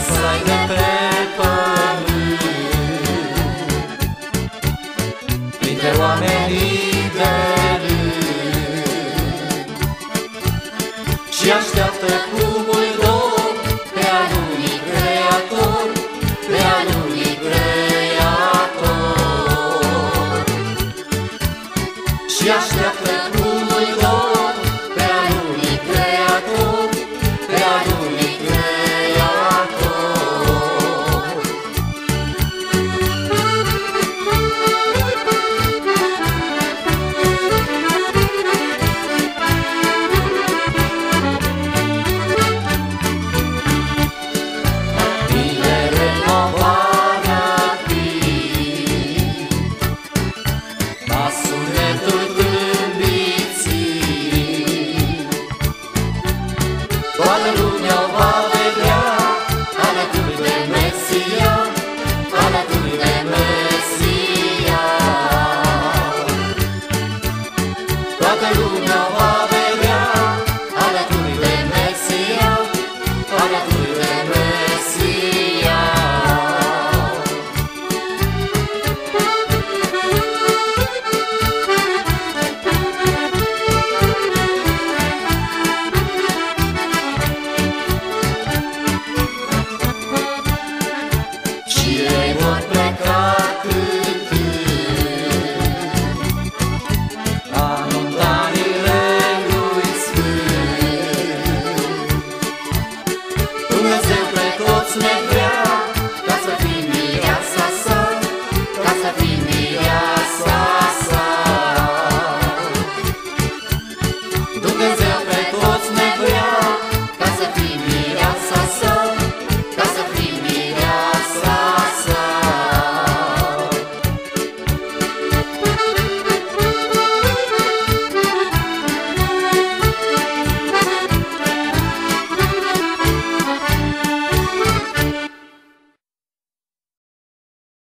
să-i de pe pământ, printre oamenii de rând, și așteaptă cu mult dor pe al unui Creator, pe al unui Creator. Și așteaptă cu mult dor pe al unui Creator, pe al unui Creator. Bine renovarea fi, la sunetul trâmbiții, toată lumea o va vedea alături de Mesia, alături de Mesia. Toată lumea o va vedea alături de Mesia, alături de Mesia. Și ei vor pleca cântând anunțările lui Sfânt. Dumnezeu pe toți ne